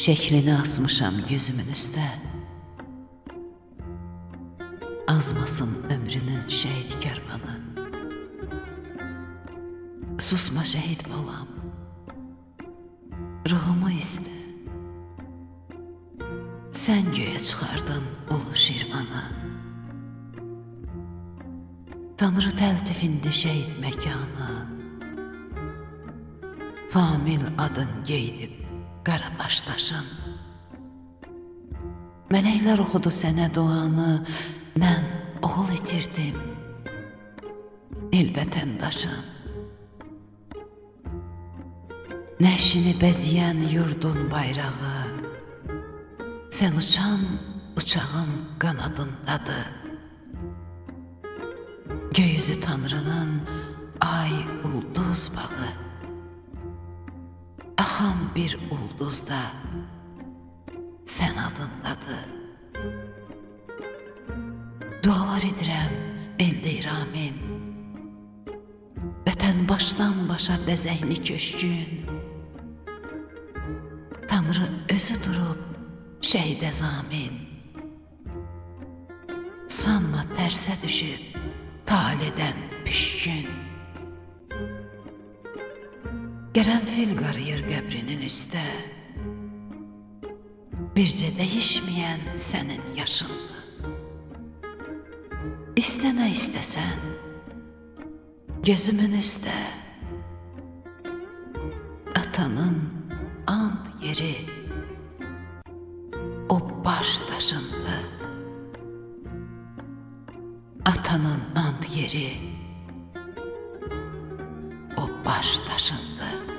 şəklini asmışam gözümün üstə. Azmasın ömrünün şəhid kərvanı. Susma şəhid balam, ruhumu istə. Sən göyə çıxardın ulu Şirvanı. Tanrı təltifində şəhid məkanı. Famil adın geydi qarabaş daşın. Mələklər oxudu sənə duanı. Mən oğul itirdim, el vətəndaşım. Nəşini bəzəyən yurdun bayrağı, sən uçan uçağın qanadındadır. Göyüzü Tanrının ay ulduz bağı, axan bir ulduzda sən adındadır. Dualar edirəm el deyramin, vətən başdan başa bəzəkli köşkün. Tanrı özü durub şəhidə zamin. Sanma tərsə düşüb taledən püşkün. Qərənfil qarıyır qəbrinin üstə, bircə dəyişməyən sənin yaşındır. İstə nə istəsən, gözümün üstə. Atanın and yeri o baş daşındı. Atanın and yeri o baş daşındı.